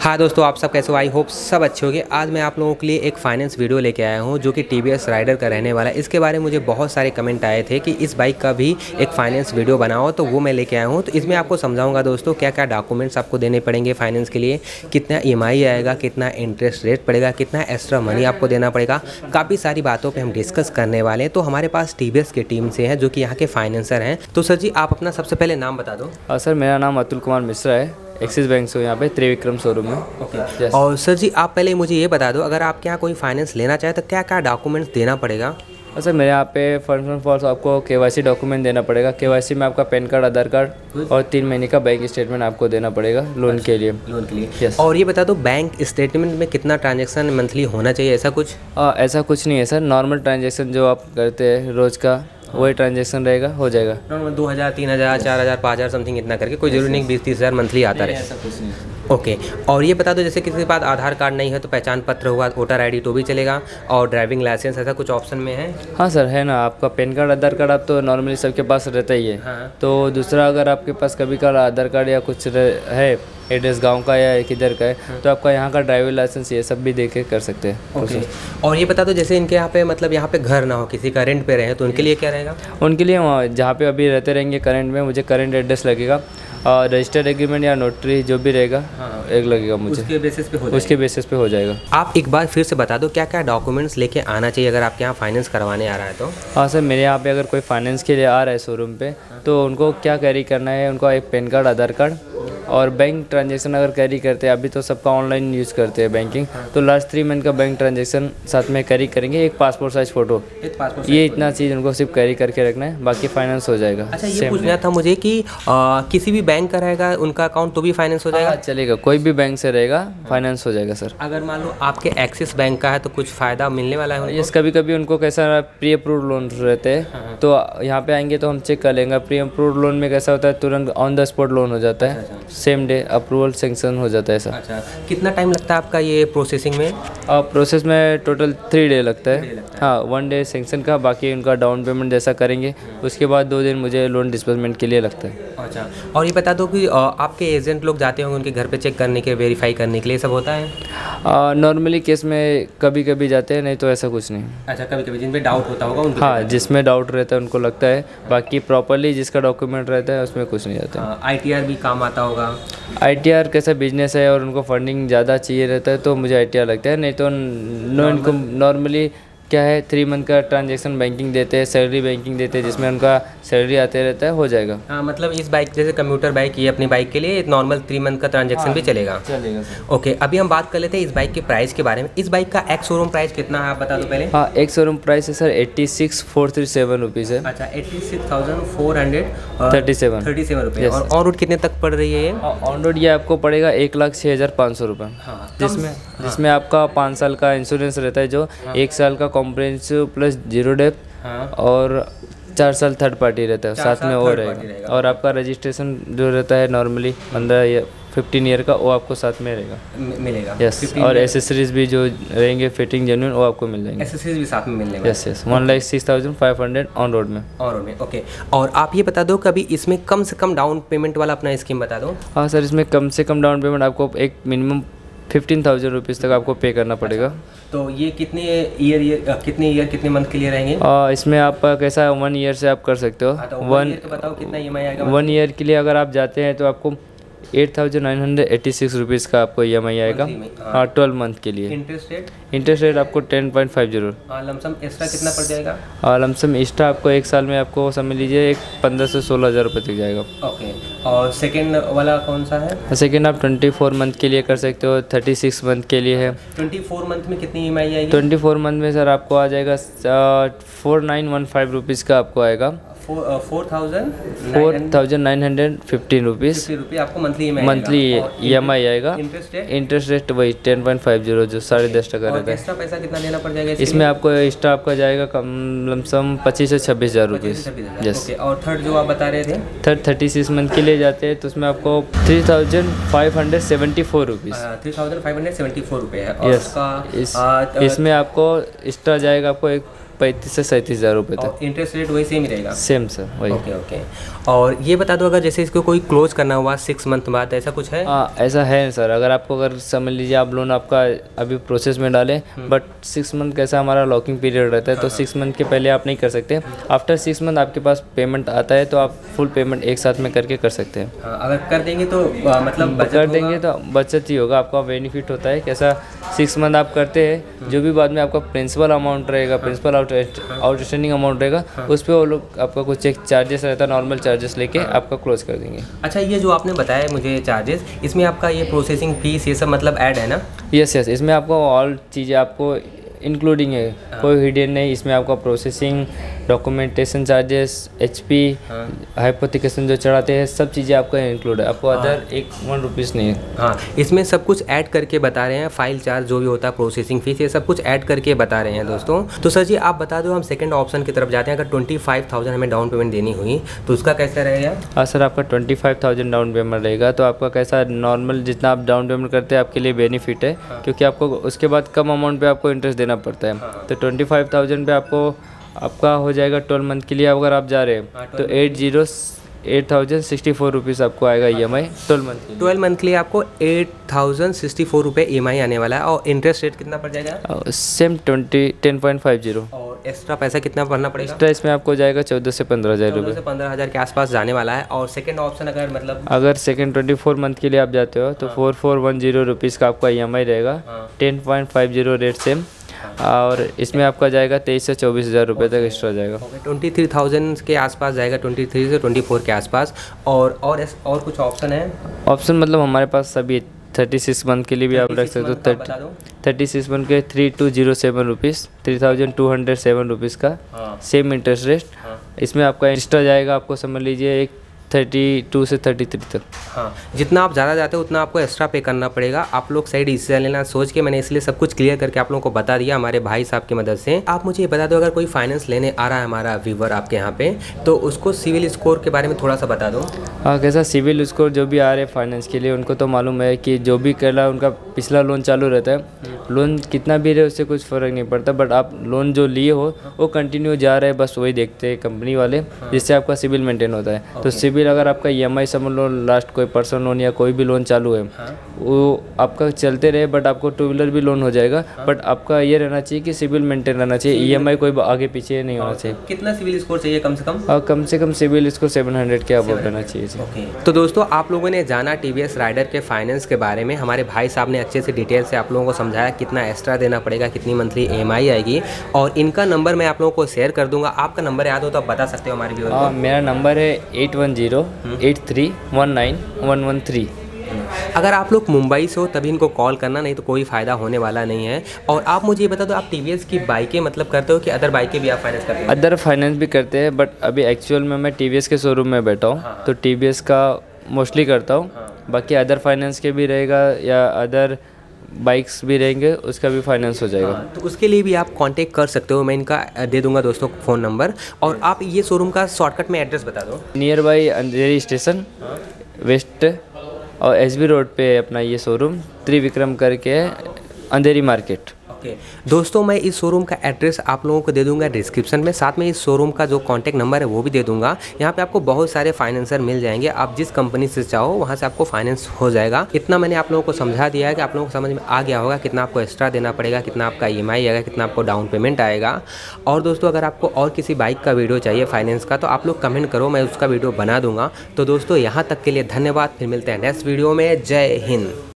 हाँ दोस्तों, आप सब कैसे हो? आई होप सब अच्छे होंगे। आज मैं आप लोगों के लिए एक फाइनेंस वीडियो लेके आया हूँ जो कि टीवीएस राइडर का रहने वाला है। इसके बारे में मुझे बहुत सारे कमेंट आए थे कि इस बाइक का भी एक फाइनेंस वीडियो बनाओ, तो वो मैं लेके आया हूँ। तो इसमें आपको समझाऊंगा दोस्तों क्या क्या डॉक्यूमेंट्स आपको देने पड़ेंगे फाइनेंस के लिए, कितना EMI आएगा, कितना इंटरेस्ट रेट पड़ेगा, कितना एक्स्ट्रा मनी आपको देना पड़ेगा। काफ़ी सारी बातों पर हम डिस्कस करने वाले हैं। तो हमारे पास टीवीएस की टीम से हैं जो कि यहाँ के फाइनेंसर हैं। तो सर जी, आप अपना सबसे पहले नाम बता दो। सर, मेरा नाम अतुल कुमार मिश्रा है। एक्सिस बैंक से यहाँ पे त्रिविक्रम शोरूम में। ओके। और सर जी, आप पहले मुझे ये बता दो, अगर आप यहाँ कोई फाइनेंस लेना चाहे तो क्या क्या डॉक्यूमेंट्स देना पड़ेगा? सर, मेरे यहाँ पे फर्स्ट एंड फॉरमोस्ट आपको KYC डॉक्यूमेंट देना पड़ेगा। KYC में आपका पैन कार्ड, आधार कार्ड और 3 महीने का बैंक स्टेटमेंट आपको देना पड़ेगा लोन के लिए। लोन के लिए yes. और ये बता दो, बैंक स्टेटमेंट में कितना ट्रांजैक्शन मंथली होना चाहिए, ऐसा कुछ? ऐसा कुछ नहीं है सर। नॉर्मल ट्रांजेक्शन जो आप करते हैं रोज़ का, वही ट्रांजेक्शन रहेगा, हो जाएगा। 2000, 3000, 4000, 5000 समथिंग इतना करके, कोई जरूरी नहीं 20-30 हज़ार मंथली आता रहे। ऐसा कुछ नहीं। ओके। और ये बता दो, जैसे किसी के पास आधार कार्ड नहीं है तो पहचान पत्र हुआ, वोटर ID तो भी चलेगा, और ड्राइविंग लाइसेंस, ऐसा कुछ ऑप्शन में है? हाँ सर, है ना। आपका पैन कार्ड, आधार कार्ड आप तो नॉर्मली सबके पास रहता ही है। हाँ। तो दूसरा, अगर आपके पास कभी का आधार कार्ड या कुछ है, एड्रेस गांव का या किधर का है, तो आपका यहाँ का ड्राइविंग लाइसेंस ये सब भी दे के कर सकते हैं। ओके। और ये बता दो, जैसे इनके यहाँ पे मतलब यहाँ पे घर ना हो, किसी का रेंट पे रहे, तो उनके लिए क्या रहेगा? उनके लिए जहाँ पे अभी रहते रहेंगे करंट में, मुझे करंट एड्रेस लगेगा और रजिस्टर्ड एग्रीमेंट या नोटरी जो भी रहेगा एक लगेगा मुझे। उसके बेसिस पे हो जाएगा। उसके बेसिस पे हो जाएगा। आप एक बार फिर से बता दो क्या क्या डॉक्यूमेंट्स लेके आना चाहिए अगर आपके यहाँ फाइनेंस करवाने आ रहा है तो? हाँ सर, मेरे यहाँ पे अगर कोई फाइनेंस के लिए आ रहा है शोरूम पे, तो उनको क्या कैरी करना है? उनको एक पैन कार्ड, आधार कार्ड और बैंक ट्रांजैक्शन अगर कैरी करते हैं, अभी तो सबका ऑनलाइन यूज़ करते हैं बैंकिंग, तो लास्ट 3 मंथ का बैंक ट्रांजैक्शन साथ में कैरी करेंगे। एक पासपोर्ट साइज फ़ोटो, ये इतना चीज़ उनको सिर्फ कैरी करके रखना है, बाकी फाइनेंस हो जाएगा। अच्छा, ये पूछना था मुझे कि किसी भी बैंक का रहेगा उनका अकाउंट तो भी फाइनेंस हो जाएगा? चलेगा, कोई भी बैंक से रहेगा, फाइनेंस हो जाएगा सर। अगर मान लो आपके एक्सिस बैंक का है तो कुछ फ़ायदा मिलने वाला है? यस, कभी कभी उनको कैसा प्री अप्रूव्ड लोन रहते हैं, तो यहाँ पे आएंगे तो हम चेक कर लेंगे। प्री अप्रूव्ड लोन में कैसा होता है, तुरंत ऑन द स्पॉट लोन हो जाता है, सेम डे अप्रूवल सेंक्शन हो जाता है सर। अच्छा, कितना टाइम लगता है आपका ये प्रोसेसिंग में? प्रोसेस में टोटल 3 डे लगता है। हाँ, 1 डे सेंक्शन का, बाकी उनका डाउन पेमेंट जैसा करेंगे, उसके बाद 2 दिन मुझे लोन डिस्बर्समेंट के लिए लगता है। अच्छा, और ये बता दो कि आपके एजेंट लोग जाते होंगे उनके घर पे चेक करने के, वेरीफाई करने के लिए, सब होता है? नॉर्मली केस में कभी कभी जाते हैं, नहीं तो ऐसा कुछ नहीं। अच्छा, कभी कभी जिन पे डाउट होता होगा उनको? हाँ, जिसमें डाउट रहता है उनको लगता है, बाकी प्रॉपरली जिसका डॉक्यूमेंट रहता है उसमें कुछ नहीं जाता। ITR भी काम आता होगा? ITR कैसा बिजनेस है और उनको फंडिंग ज़्यादा चाहिए रहता है तो मुझे ITR लगता है, नहीं तो नो इनकम नॉर्मली क्या है, 3 मंथ का ट्रांजैक्शन बैंकिंग देते हैं, सैलरी बैंकिंग देते हैं, जिसमें उनका सैलरी आते रहता है, हो जाएगा। हाँ, मतलब इस बाइक जैसे कम्यूटर बाइक, ये अपनी बाइक के लिए नॉर्मल 3 मंथ का ट्रांजैक्शन भी चलेगा? चलेगा सर। ओके, अभी हम बात कर लेते हैं इस बाइक के प्राइस के बारे में। इस बाइक का एक्स शोरूम प्राइस कितना है, आप बता दो पहले। हाँ, एक शोरूम प्राइस है सर 86,437 रुपीज़ है। अच्छा, 86,437 रुपये। और ऑन रोड कितने तक पड़ रही है ये? ऑन रोड ये आपको पड़ेगा 1,06,500 रुपये। हाँ, जिसमें आपका 5 साल का इंश्योरेंस रहता है, जो 1 साल का कॉम्प्रिहेंसिव प्लस 0 डेप्थ और 4 साल थर्ड पार्टी रहता है, साथ में वो रहेगा। और आपका रजिस्ट्रेशन जो रहता है नॉर्मली 15 ईयर का, वो आपको साथ में रहेगा, मिलेगा। यस। और एसेसरीज भी जो रहेंगे फिटिंग जेन्युइन, वो आपको मिल जाएंगे। एसेसरीज भी साथ में मिल जाएंगे? यस। 1,06,500 ऑन रोड में। ओके। और आप ये बता दो, कभी इसमें कम से कम डाउन पेमेंट वाला अपना स्कीम बता दो। हाँ सर, इसमें कम से कम डाउन पेमेंट आपको एक मिनिमम 15,000 रुपीज़ तक आपको पे करना पड़ेगा। तो ये कितने कितने मंथ के लिए रहेंगे? इसमें आप कैसा 1 ईयर से आप कर सकते हो। तो 1 ईयर तो बताओ कितना EMI आएगा? 1 ईयर के लिए अगर आप जाते हैं तो आपको 8,986 रुपीज़ का आपको EMI आएगा। हाँ, 12 मंथ के लिए। इंटरेस्ट रेट आपको 10.50। लमसम एक्स्ट्रा कितना पड़ जाएगा? लमसम एक्स्ट्रा आपको 1 साल में आपको समझ लीजिए 15 से 16,000 रुपये तक जाएगा। ओके। और सेकेंड वाला कौन सा है? सेकेंड आप 24 मंथ के लिए कर सकते हो, 36 मंथ के लिए है। 24 मंथ में कितनी EMI आएगी? 24 मंथ में सर आपको आ जाएगा 4,915 रुपीज़ का आपको आएगा। 4,915 रुपीज़ आपको मंथली EMI आएगा। इंटरेस्ट रेट वही 10.50 जो 10.5% रहता है। एक्स्ट्रा पैसा कितना देना पड़ जाएगा इसमें? आपको एक्स्ट्रा आपका जाएगा कम लमसम 25 से 26,000 रुपीज़। यस। और थर्ड जो आप बता रहे थे? थर्ड 36 मंथ के लिए जाते हैं तो उसमें आपको 3,574 रुपीज़। 3,574 रुपये है। यस। इसमें आपको एक्स्ट्रा जाएगा आपको एक 35 से 37 हज़ार रुपये तक। इंटरेस्ट रेट वही सेम ही रहेगा? सेम सर, वही। Okay okay. और ये बता दो, अगर जैसे इसको कोई क्लोज करना हुआ 6 मंथ बाद, ऐसा कुछ है? हाँ, ऐसा है सर। अगर आपको, अगर समझ लीजिए आप लोन आपका अभी प्रोसेस में डालें, बट 6 मंथ कैसा हमारा लॉकिंग पीरियड रहता है, तो 6 मंथ के पहले आप नहीं कर सकते। आफ्टर 6 मंथ आपके पास पेमेंट आता है तो आप फुल पेमेंट एक साथ में करके कर सकते हैं। अगर कर देंगे तो मतलब कर देंगे तो बचत ही होगा, आपका बेनिफिट होता है। कैसा, 6 मंथ आप करते हैं, जो भी बाद में आपका प्रिंसिपल अमाउंट रहेगा, प्रिंसिपल आउटस्टैंडिंग अमाउंट रहेगा, उस पर वो लोग आपका कुछ एक चार्जेस रहता है, नॉर्मल चार्जेस लेके आपका क्लोज कर देंगे। अच्छा, ये जो आपने बताया मुझे चार्जेस, इसमें आपका ये प्रोसेसिंग फीस ये सब मतलब ऐड है ना? यस, इसमें आपको ऑल चीज़ें आपको इंक्लूडिंग है, कोई हिडन नहीं। इसमें आपका processing, documentation charges, HP, hypothecation जो चढ़ाते हैं, सब चीज़ें आपका इंक्लूड है। आपको अदर 1 रुपीज़ नहीं है। हाँ, इसमें सब कुछ ऐड करके बता रहे हैं, फाइल चार्ज जो भी होता है, प्रोसेसिंग फीस, ये सब कुछ ऐड करके बता रहे हैं दोस्तों। तो सर जी आप बता दो, हम सेकंड ऑप्शन की तरफ जाते हैं। अगर 25,000 हमें डाउन पेमेंट देनी हुई तो उसका कैसा रहेगा? हाँ सर, आपका 25,000 डाउन पेमेंट रहेगा, तो आपका कैसा, नॉर्मल जितना आप डाउन पेमेंट करते हैं आपके लिए बेनिफिट है, क्योंकि आपको उसके बाद कम अमाउंट पे आपको इंटरेस्ट देना पड़ता है। तो 25,000 पे आपका हो जाएगा 12 मंथ के लिए। अगर आप जा रहे हैं तो 8,064 रुपीज़ आपको आएगा EMI 12 मंथ के लिए आपको 8,064 रुपये EMI आने वाला है। और इंटरेस्ट रेट कितना पड़ जाएगा? सेम 10.50। और एक्स्ट्रा पैसा कितना भरना पड़ेगा? एक्स्ट्रा इसमें आपको जाएगा 14 से 15 हज़ार रुपये। 14 से 15 हज़ार के आसपास जाने वाला है। और सेकंड ऑप्शन अगर मतलब अगर सेकंड 24 मंथ के लिए आप जाते हो तो 4,410 रुपीज़ का आपका EMI रहेगा, 10.50 रेट सेम। और इसमें आपका जाएगा 23 से 24 हज़ार रुपये तक एक्स्ट्रा जाएगा। 23,000 के आसपास जाएगा, 23 से 24 के आसपास। और कुछ ऑप्शन है? ऑप्शन मतलब हमारे पास सभी 36 मंथ के लिए भी आप रख सकते हो। 36 मंथ के 3,207 रुपीज़, 3,207 रुपीज़ का सेम इंटरेस्ट रेट। इसमें आपका एक्स्ट्रा जाएगा, आपको समझ लीजिए एक 32 से 33 तक। हाँ, जितना आप ज़्यादा जाते हो उतना आपको एक्स्ट्रा पे करना पड़ेगा। आप लोग सही डिसीजन लेना सोच के, मैंने इसलिए सब कुछ क्लियर करके आप लोगों को बता दिया हमारे भाई साहब की मदद से। आप मुझे ये बता दो, अगर कोई फाइनेंस लेने आ रहा है हमारा व्यूवर आपके यहाँ पे, तो उसको सिविल स्कोर के बारे में थोड़ा सा बता दो। हाँ, कैसा सिविल स्कोर जो भी आ रहे हैं फाइनेंस के लिए, उनको तो मालूम है कि जो भी कर रहा है उनका पिछला लोन चालू रहता है। लोन कितना भी रहे उससे कुछ फ़र्क नहीं पड़ता, बट आप लोन जो लिए हो वो कंटिन्यू जा रहे हैं, बस वही देखते हैं कंपनी वाले, जिससे आपका सिविल मेंटेन होता है। तो सिविल अगर आपका EMI समझ लो, लास्ट कोई पर्सनल लोन या कोई भी लोन चालू है, वो आपका चलते रहे, बट आपको 2 व्हीलर भी लोन हो जाएगा। बट आपका ये रहना चाहिए कि सिविल मेंटेन रहना चाहिए, EMI कोई आगे पीछे नहीं होना चाहिए। कितना सिविल स्कोर चाहिए कम से कम? कम से कम सिविल स्कोर 700 के अबव रहना चाहिए। तो दोस्तों आप लोगों ने जाना TVS राइडर के फाइनेंस के बारे में। हमारे भाई साहब ने अच्छे से डिटेल से आप लोगों को समझाया कितना एक्स्ट्रा देना पड़ेगा, कितनी मंथली EMI आएगी। और इनका नंबर मैं आप लोगों को शेयर कर दूंगा। आपका नंबर याद हो तो आप बता सकते हो हमारे व्यूअर को। मेरा नंबर है 8108319113। अगर आप लोग मुंबई से हो तभी इनको कॉल करना, नहीं तो कोई फ़ायदा होने वाला नहीं है। और आप मुझे ये बता दो, आप TVS की बाइकें मतलब करते हो कि अदर बाइकें भी आप फाइनेंस करते हो? अदर फाइनेंस भी करते हैं, बट अभी एक्चुअल में मैं TVS के शोरूम में बैठा हूँ, तो TVS का मोस्टली करता हूँ। बाकी अदर फाइनेंस के भी रहेगा या अदर बाइक्स भी रहेंगे, उसका भी फाइनेंस हो जाएगा। तो उसके लिए भी आप कांटेक्ट कर सकते हो, मैं इनका दे दूंगा दोस्तों फ़ोन नंबर। और आप ये शोरूम का शॉर्टकट में एड्रेस बता दो। Near by Andheri station west और SB रोड पे अपना ये शोरूम त्रिविक्रम करके है, अंधेरी मार्केट। दोस्तों मैं इस शोरूम का एड्रेस आप लोगों को दे दूंगा डिस्क्रिप्शन में, साथ में इस शोरूम का जो कॉन्टैक्ट नंबर है वो भी दे दूंगा। यहाँ पे आपको बहुत सारे फाइनेंसर मिल जाएंगे, आप जिस कंपनी से चाहो वहाँ से आपको फाइनेंस हो जाएगा। इतना मैंने आप लोगों को समझा दिया है कि आप लोगों को समझ में आ गया होगा कितना आपको एक्स्ट्रा देना पड़ेगा, कितना आपका EMI आएगा, कितना आपको डाउन पेमेंट आएगा। और दोस्तों अगर आपको और किसी बाइक का वीडियो चाहिए फाइनेंस का, तो आप लोग कमेंट करो, मैं उसका वीडियो बना दूंगा। तो दोस्तों यहाँ तक के लिए धन्यवाद, फिर मिलते हैं नेक्स्ट वीडियो में। जय हिंद।